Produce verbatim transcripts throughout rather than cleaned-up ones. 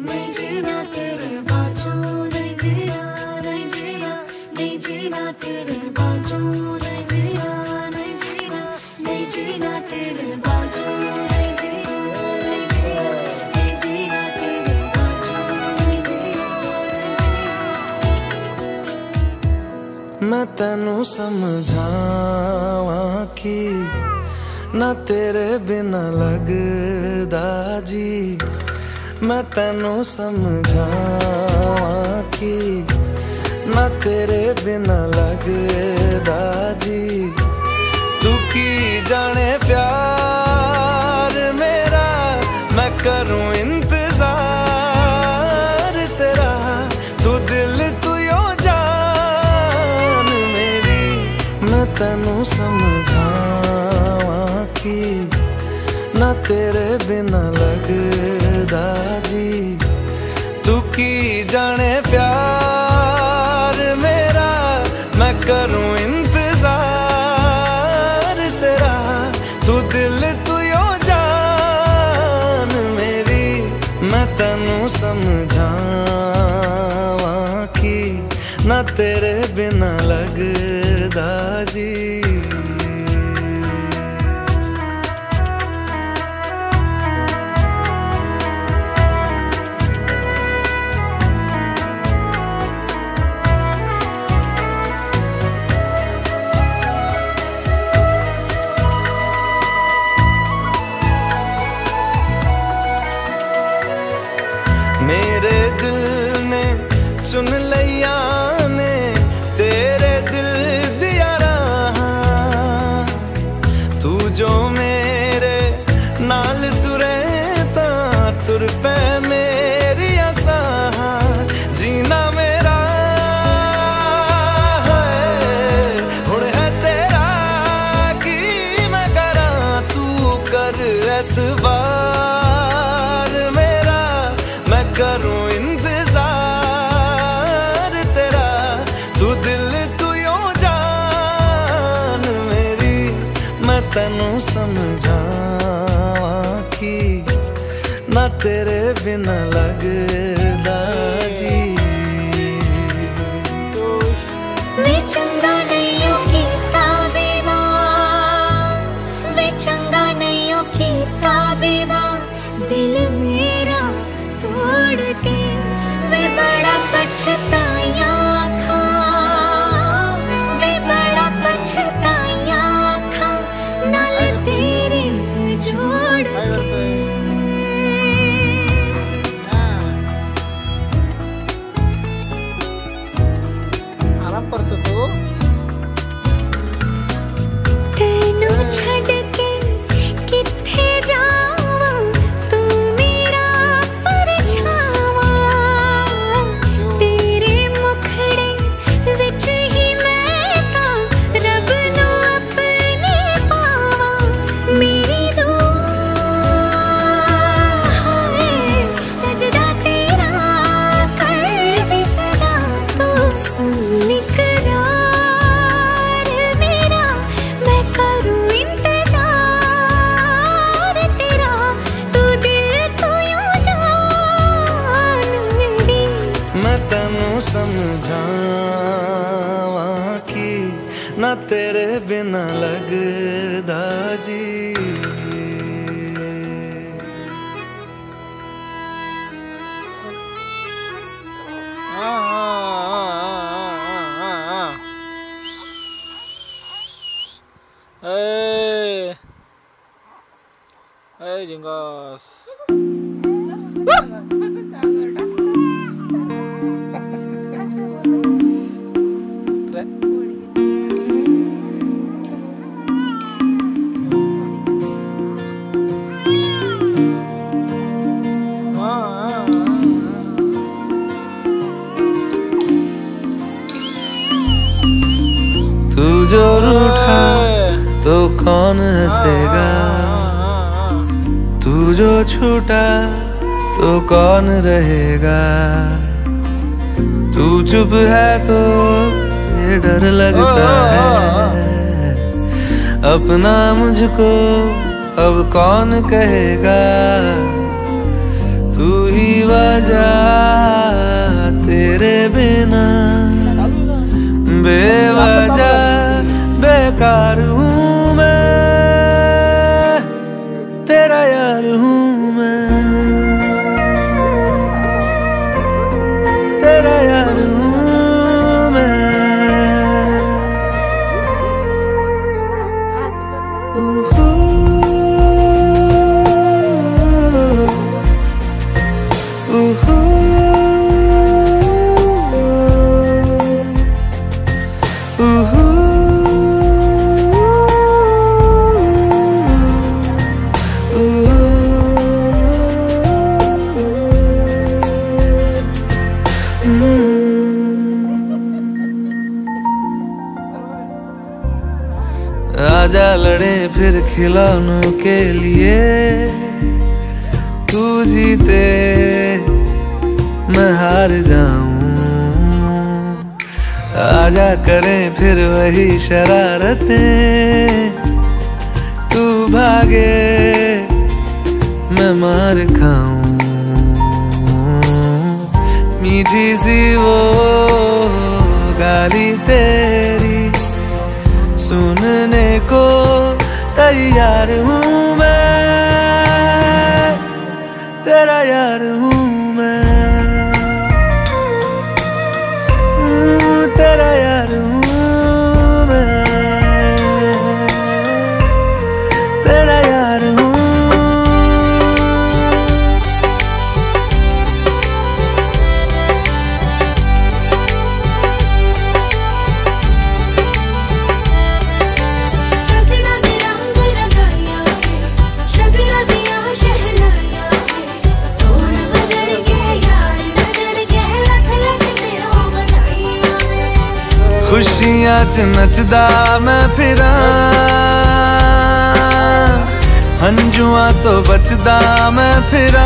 नहीं जीना तेरे बाजू, नहीं जीना, नहीं जीना, नहीं जीना तेरे बाजू, नहीं जीना, नहीं जीना, नहीं जीना तेरे बाजू, नहीं जीना, नहीं जीना, नहीं जीना तेरे बाजू, नहीं जीना, नहीं जीना। मैं तेनू समझावां कि ना तेरे बिना लगदा जी, मैं तेनू समझावां कि ना तेरे बिना लगदा जी। तू की जाने प्यार मेरा, मैं करूं इंतजार तेरा, तू दिल तू यो जान मेरी। मैं तेनू समझावां कि ना तेरे बिना लगदा जी। तू की जाने प्यार मेरा, मैं करूं इंतजार तेरा, तू दिल तू यो जान मेरी। मैं तेनू समझावां कि ना तेरे बिना लगदा जी। मेरे दिल ने चुन लिया ने तेरे दिल दिया रहा, तू जो मेरे नाल तुरे ता तुर पे मेरी आसा। जीना मेरा है हुण है तेरा की मैं करा, तू कर एतबार मेरा, मैं करूं इंतजार तेरा, तू दिल तू यो जान मेरी। मैं तेनू समझावां कि ना तेरे बिना लगदा जी। वे चंगा नहीं हो कीता बेवार, वे चंगा नहीं हो कीता बेवार, दिल मेरा तोड़ के वे बड़ा पछताया खा, वे बड़ा पछताया खा, नाल तेरे जोड़ के। आराम करतो तो तेनू छड़ के किथे जावां, तू मेरा परछावा, तेरे मुखड़े विच ही मैं तां रब नू अपने पावां। मेरी दुआ है सजदा तेरा करदी सदा, तू सुन इकरार मेरा, मैं करूं इंतजार तेरा, तू दिल तू यो जान मेरी। मैं तेनू समझावां कि ना तेरे बिना लगदा जी। Hey, hey Jinggas. तू जो रूठा तो कौन हंसेगा, तू जो छूटा तो कौन रहेगा। तू चुप है तो ये डर लगता है, अपना मुझको अब कौन कहेगा। तू ही वजह आजा लड़े फिर खिलौनों के लिए, तू जीते मैं हार जाऊं। आजा करें फिर वही शरारतें, तू भागे मैं मार खाऊं। मीठी सी वो गाली तेरी सुनने को तैयार हूँ मैं, तेरा यार हूँ मैं, तेरा यार हूँ मैं, तेरा यार हूँ। खुशियां च नचदा मैं फिरा, हंजुआ तो बचदा मैं फिरा।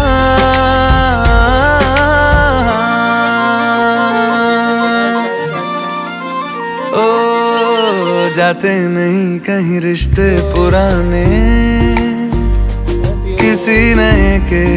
ओ जाते नहीं कहीं रिश्ते पुराने, किसी नए के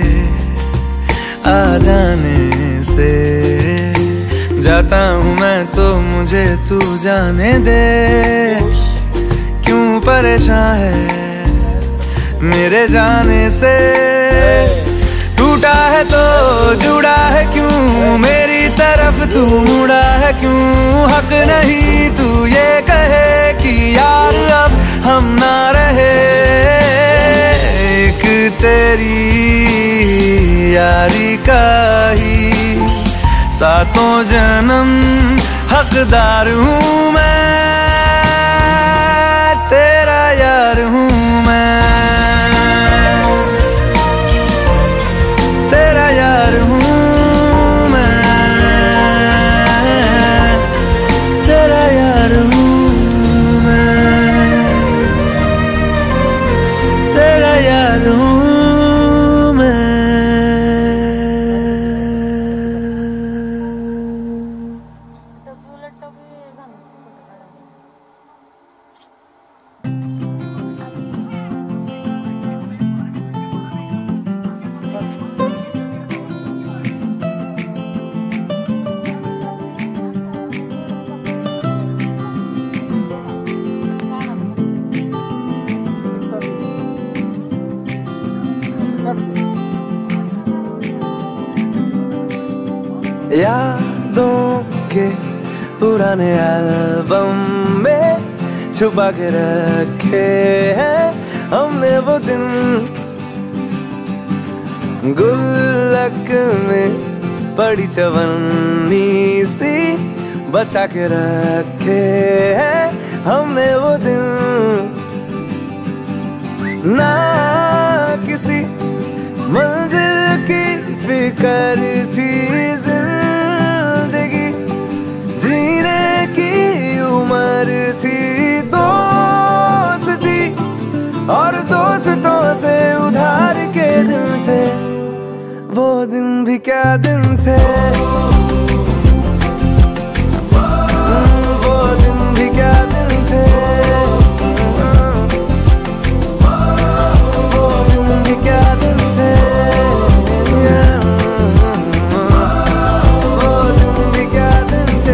आ जाने से। जाता हूँ मैं तो मुझे तू जाने दे, क्यों परेशान है मेरे जाने से। टूटा है तो जुड़ा है क्यों, मेरी तरफ तू मुड़ा है क्यों। हक नहीं तू ये कहे कि यार अब हम ना रहे, एक तेरी यारी का ही सातों जन्म हकदार हूँ मैं, तेरा यार हूँ मैं, तेरा यार हूँ मैं, तेरा यार हूँ मैं, तेरा यार हूँ। यादों के पुराने एल्बम में छुपा के रखे हैं हमने वो दिन, गुल्लक में पड़ी चवन्नी सी बचा के रखे हैं हमने वो दिन। ना किसी मंजिल की फिक्र थी, जिंदगी जीने की उम्र थी। दोस्ती और दोस्तों से उधार के दिन थे, वो दिन भी क्या दिन थे, वो दिन भी क्या दिन थे, वो दिन भी क्या दिन थे, वो दिन भी क्या दिन थे।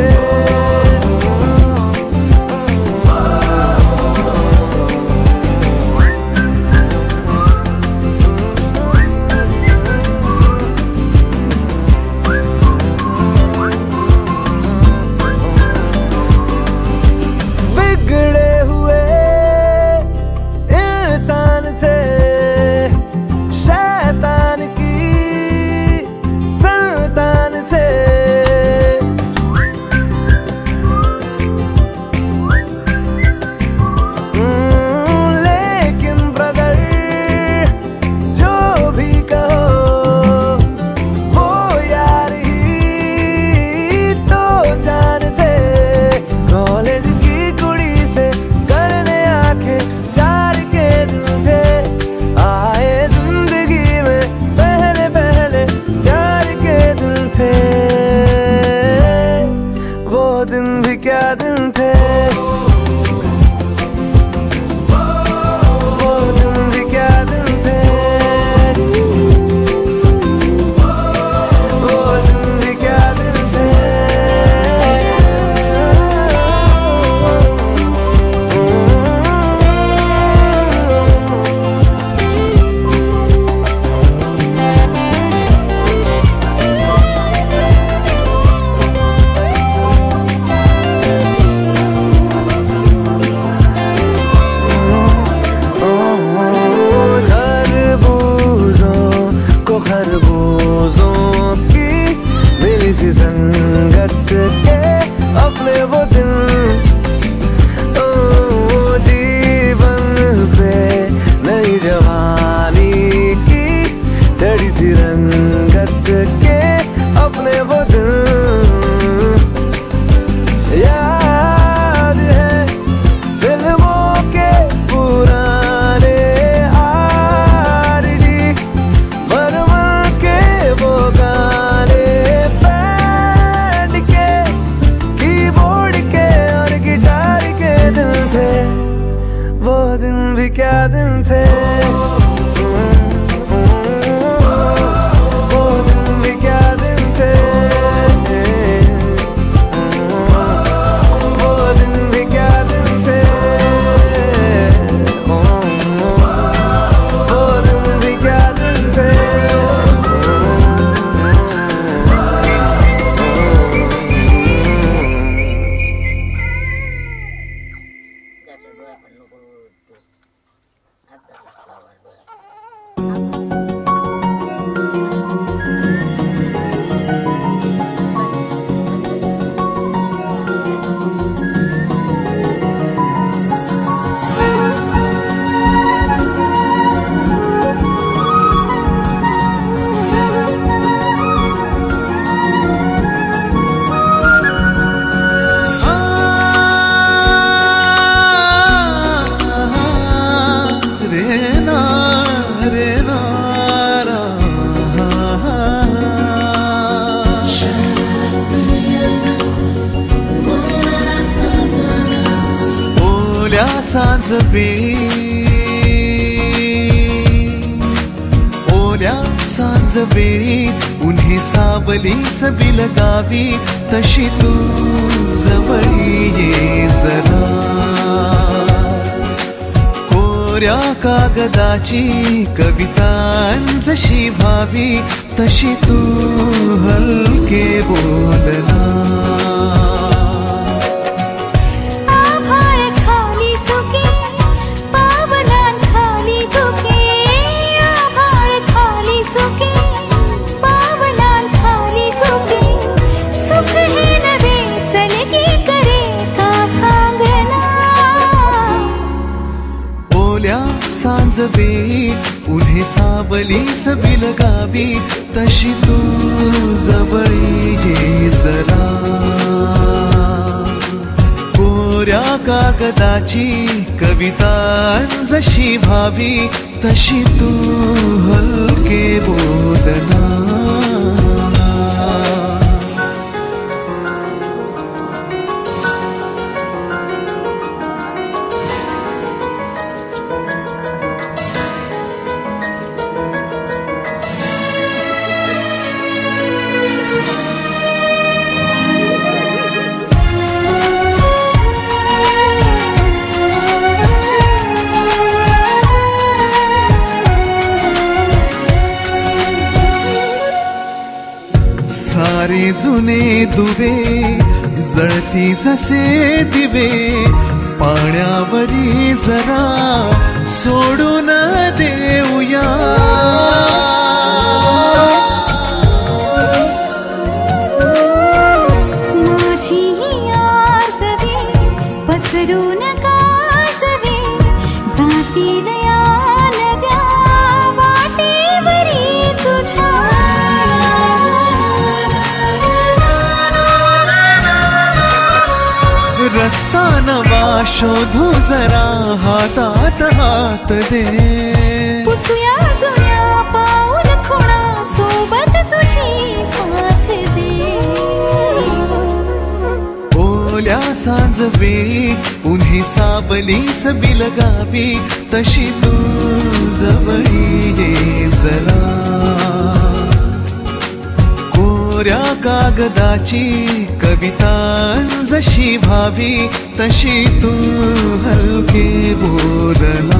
रोजों की मिली सी संगत के अपने वो दिन ओ जीवन पे नई जवानी की चढ़ी सी रंगत के अपने वो दिन याद है फिल्मों के पुराने आरडी बर्मन के वो गाने बैंड के कीबोर्ड के और गिटार के दिन थे वो दिन भी क्या दिन थे सांज वेळी ओल्या सांज वेळी उन्हे सावलीच बिलगावी तशी तू जवळी ये जरा कोऱ्या कागदाची कविता जशी भावी तशी तू हलके बोलना सांज वेळी उन्हे सावलीच बिलगावी तशी तू जवळी ये जरा कोऱ्या कागदाची कविता जशी भावी तशी तू हलके बोलना सारे जुने दुवे जळती जसे दिवे पाण्यावरी जरा सोडून देऊया माझी आसवे पसरून कासवे जातील या नव्या वाटेवरी तुझ्या रस्ता नवा शोधू जरा हातात हात दे पुसूया जुन्या पाऊल खुणा सोबत तुझी साथ दे ओल्या सांज वेळी उन्हे सावलीच बिलगावी तशी तू जवळी ये जरा कोऱ्या कागदाची कविता जशी भावी तशी तू हलके बोलना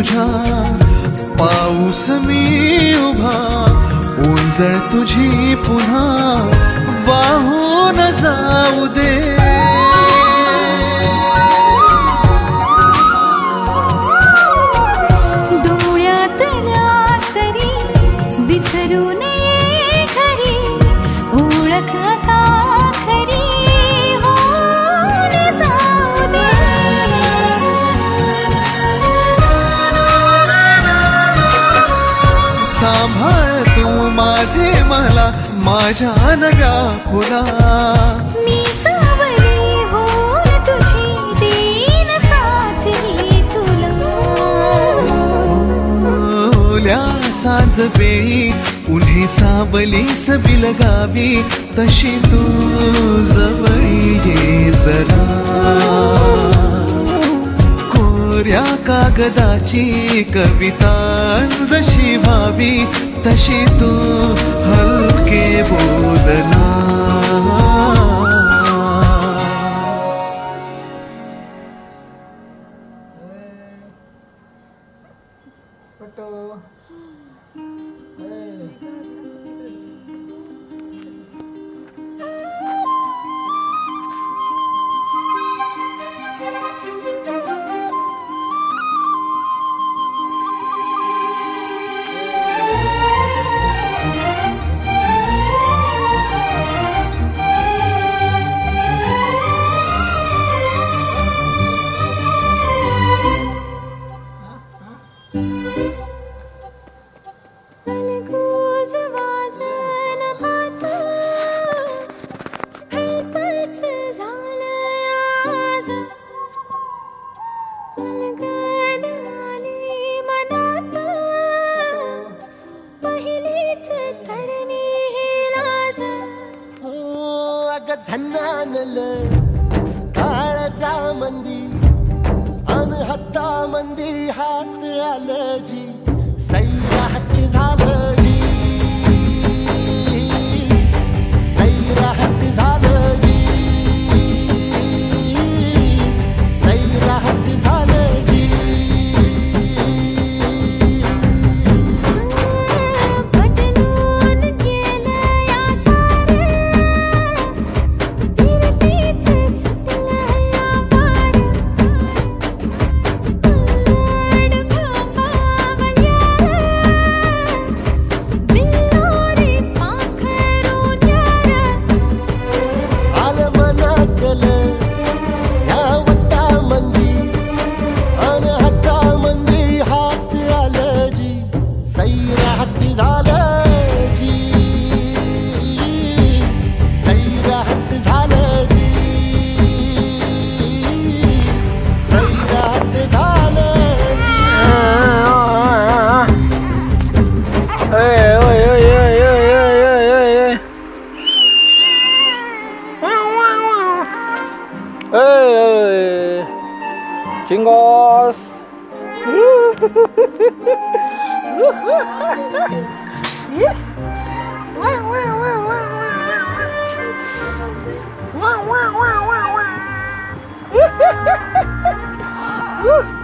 तुझा पाऊस मी उभा ओंजळ तुझी पुन्हा वाहून जाऊ दे डोळ्यातल्या सरी विसरू नये खरी ओळख आता खरी होऊन जाऊ दे सांभाळ तू माझे मला माझ्या नव्या फुला मी सावली होऊन तुझी देईन साथ ही तुला ओल्या सांज वेळी उन्हे सावलीस बिलगावी तशी तू जवळी ये जरा कोऱ्या कागदाची कविता जशी व्हावी तशी तू हलके बोलना झन्नानल काळजा मंदी अन हत्ता मंदी हात आलं जी सैरा हट्ट झालं जी सैरा हट्ट झालं जी सैरा हट्ट झालं जी Hey, Chingos. Wow, wow, wow, wow, wow.